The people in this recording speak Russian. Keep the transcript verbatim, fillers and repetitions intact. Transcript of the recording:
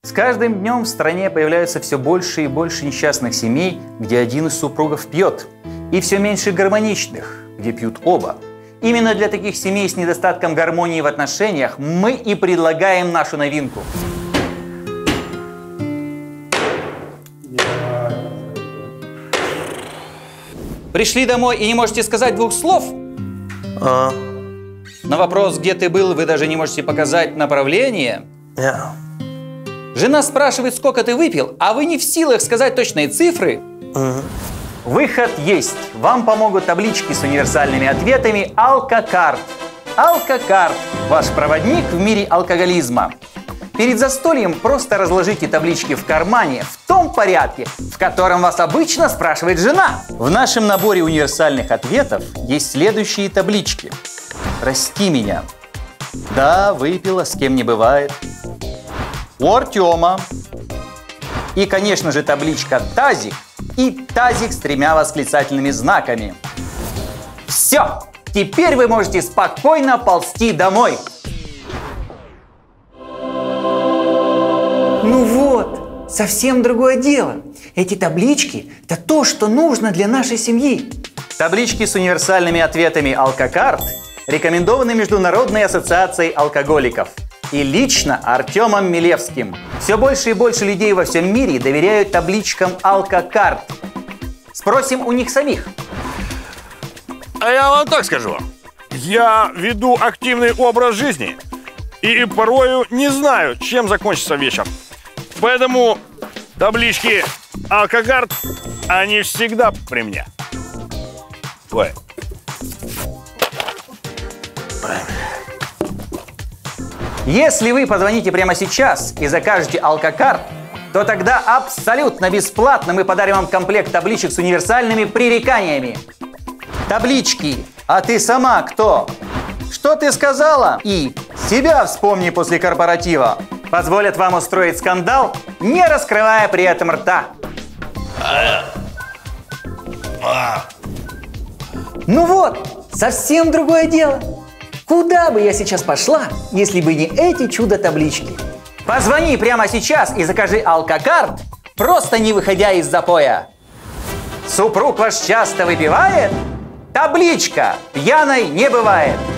С каждым днем в стране появляются все больше и больше несчастных семей, где один из супругов пьет, и все меньше гармоничных, где пьют оба. Именно для таких семей с недостатком гармонии в отношениях мы и предлагаем нашу новинку. Пришли домой и не можете сказать двух слов? А. На вопрос, где ты был, вы даже не можете показать направление? Yeah. Жена спрашивает, сколько ты выпил, а вы не в силах сказать точные цифры? Uh-huh. Выход есть. Вам помогут таблички с универсальными ответами «Алкокарт». «Алкокарт» – ваш проводник в мире алкоголизма. Перед застольем просто разложите таблички в кармане в том порядке, в котором вас обычно спрашивает жена. В нашем наборе универсальных ответов есть следующие таблички. «Прости меня». Да, выпила, с кем не бывает. У Артема. И, конечно же, табличка «Тазик» и тазик с тремя восклицательными знаками. Все! Теперь вы можете спокойно ползти домой. Ну вот, совсем другое дело. Эти таблички – это то, что нужно для нашей семьи. Таблички с универсальными ответами «Алкокарт» рекомендованы Международной ассоциацией алкоголиков и лично Артемом Милевским. Все больше и больше людей во всем мире доверяют табличкам «Алкокарт». Спросим у них самих. А я вам так скажу. Я веду активный образ жизни и порою не знаю, чем закончится вечер. Поэтому таблички «Алкокарт», они всегда при мне. Ой. Если вы позвоните прямо сейчас и закажете «Алкокарт», то тогда абсолютно бесплатно мы подарим вам комплект табличек с универсальными пререканиями. Таблички «А ты сама кто?», «Что ты сказала?» и «Себя вспомни после корпоратива» позволят вам устроить скандал, не раскрывая при этом рта. Ну вот, совсем другое дело. Куда бы я сейчас пошла, если бы не эти чудо-таблички? Позвони прямо сейчас и закажи «Алкокарт», просто не выходя из запоя. Супруг ваш часто выпивает? Табличка «Пьяной не бывает».